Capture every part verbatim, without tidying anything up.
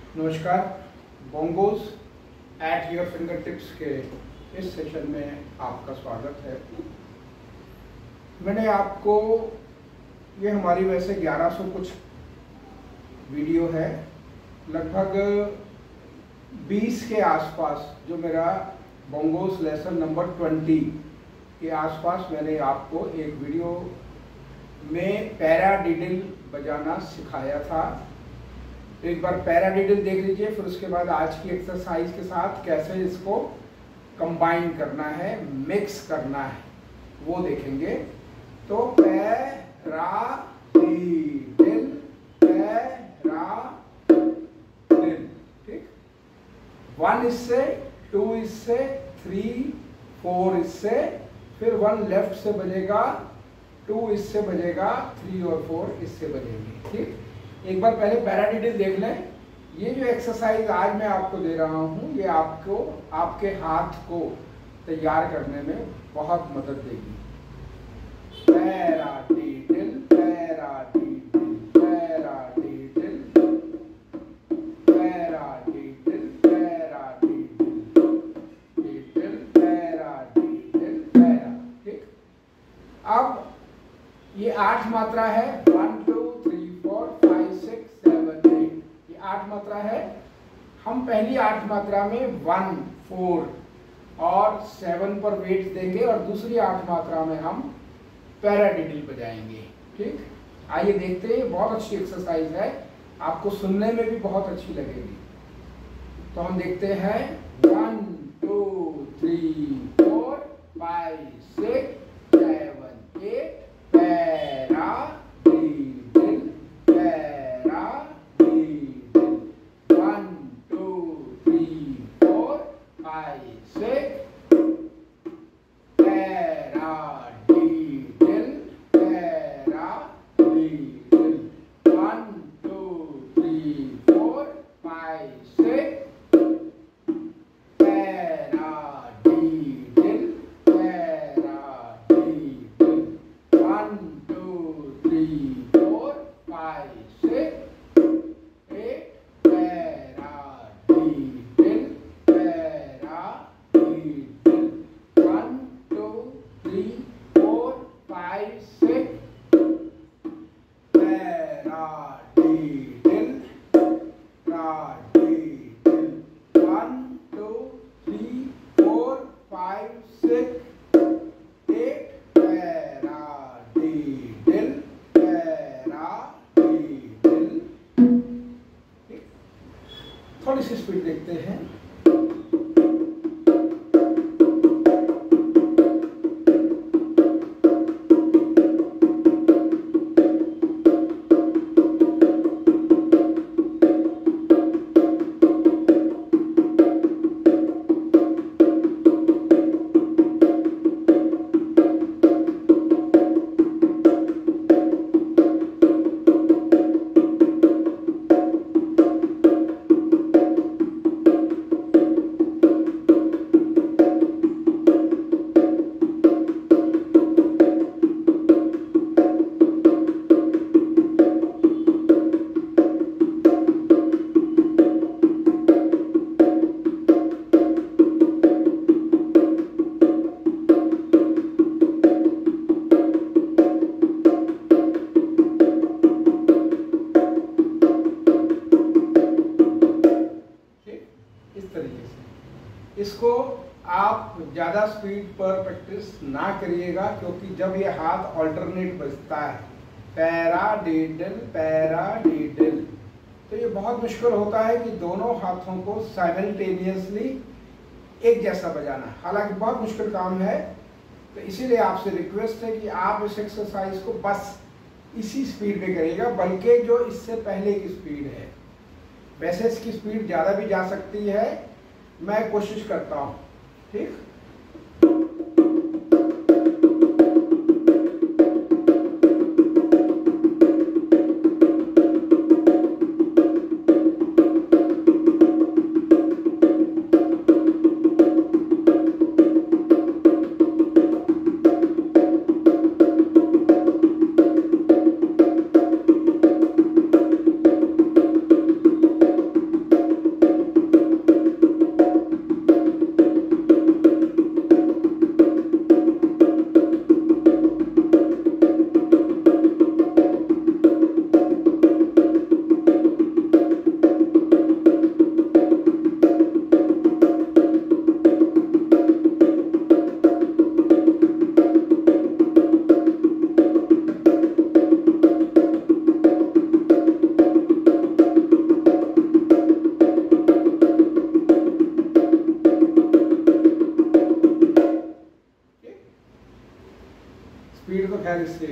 नमस्कार। Bongos at your finger tips के इस सेशन में आपका स्वागत है। मैंने आपको ये हमारी वैसे ग्यारह सौ कुछ वीडियो है, लगभग बीस के आसपास, जो मेरा बोंगोज लेसन नंबर बीस के आसपास मैंने आपको एक वीडियो में पैराडिडिल बजाना सिखाया था। तो एक बार पैराडिडिल देख लीजिए, फिर उसके बाद आज की एक्सरसाइज के साथ कैसे इसको कंबाइन करना है, मिक्स करना है, वो देखेंगे। तो पैराडिडिल, पैराडिडिल, ठीक। वन इससे, टू इससे, थ्री, फोर इससे, फिर वन लेफ्ट से बजेगा, टू इससे बजेगा, थ्री और फोर इससे बजेंगे, ठीक। एक बार पहले पैराडिडिल देख लें। ये जो एक्सरसाइज आज मैं आपको दे रहा हूँ, ये आपको आपके हाथ को तैयार करने में बहुत मदद देगी। पैराडिडिल, पैराडिडिल, पैराडिडिल, पैराडिडिल, पैराडिडिल, पैराडिडिल, पैरा, ठीक। अब ये आठ मात्रा है, one two three four five six seven eight, ये आठ मात्रा है। हम पहली आठ मात्रा में वन, फोर और सेवन पर वेट देंगे और दूसरी आठ मात्रा में हम पैराडिडिल बजाएंगे, ठीक। आइए देखते हैं, बहुत अच्छी एक्सरसाइज है, आपको सुनने में भी बहुत अच्छी लगेगी। तो हम देखते हैं, one two three four five six seven eight, paradiddle, paradiddle, one two three four five six, paradiddle, paradiddle, one two three four five six, paradiddle, paradiddle, one two three four five six eight, paradiddle, paradiddle, one two three four five six, paradiddle, paradiddle, one two three four five six eight, paradiddle, paradiddle, ठीक। थोड़ी सी speed देखते हैं। इसको आप ज़्यादा speed पर practice ना करिएगा, क्योंकि जब ये हाथ ऑल्टरनेट बजता है, पैराडिडिल, पैराडिडिल, तो ये बहुत मुश्किल होता है कि दोनों हाथों को साइमल्टेनियसली एक जैसा बजाना। हालांकि बहुत मुश्किल काम है, तो इसीलिए आपसे रिक्वेस्ट है कि आप इस एक्सरसाइज को बस इसी स्पीड में करिएगा, बल्कि जो इससे पहले की स्पीड है। वैसे इसकी स्पीड ज़्यादा भी जा सकती है, मैं कोशिश करता हूँ, ठीक।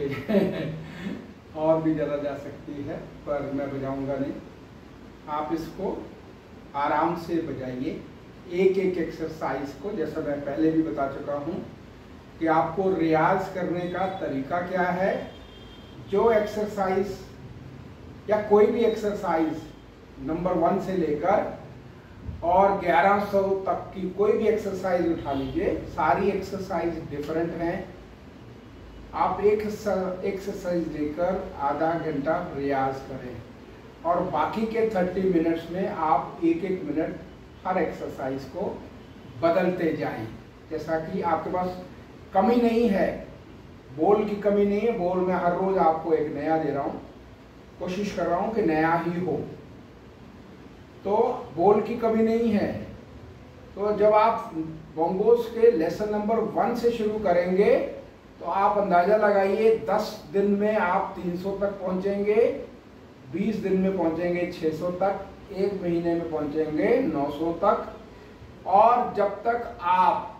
से और भी ज़्यादा जा सकती है, पर मैं बजाऊंगा नहीं। आप इसको आराम से बजाइए एक एक एक्सरसाइज को। जैसा मैं पहले भी बता चुका हूँ कि आपको रियाज करने का तरीका क्या है। जो एक्सरसाइज या कोई भी एक्सरसाइज नंबर वन से लेकर और ग्यारह सौ तक की कोई भी एक्सरसाइज उठा लीजिए, सारी एक्सरसाइज डिफरेंट हैं। आप एक एक्सरसाइज लेकर आधा घंटा रियाज करें और बाकी के तीस मिनट्स में आप एक एक मिनट हर एक्सरसाइज को बदलते जाएं। जैसा कि आपके पास कमी नहीं है, बोल की कमी नहीं है। बोल मैं हर रोज आपको एक नया दे रहा हूँ, कोशिश कर रहा हूँ कि नया ही हो, तो बोल की कमी नहीं है। तो जब आप बोंगोस के लेसन नंबर वन से शुरू करेंगे तो आप अंदाजा लगाइए दस दिन में आप तीन सौ तक पहुंचेंगे, बीस दिन में पहुंचेंगे छह सौ तक, एक महीने में पहुंचेंगे नौ सौ तक, और जब तक आप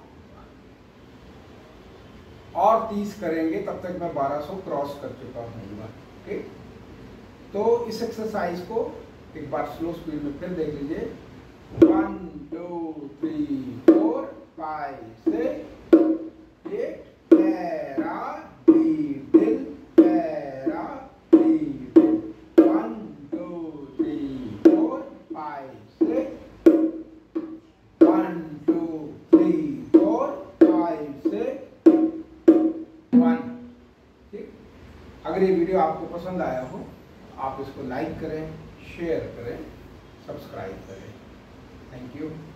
और तीस करेंगे तब तक मैं बारह सौ क्रॉस कर चुका हूँ। ठीक, तो इस एक्सरसाइज को एक बार स्लो स्पीड में फिर देख लीजिए। One two three four five six eight paradiddle paradiddle. One two three four five six, one two three four five six one. ठीक, अगर ये वीडियो आपको पसंद आया हो आप इसको लाइक करें, शेयर करें, सब्सक्राइब करें। Thank you.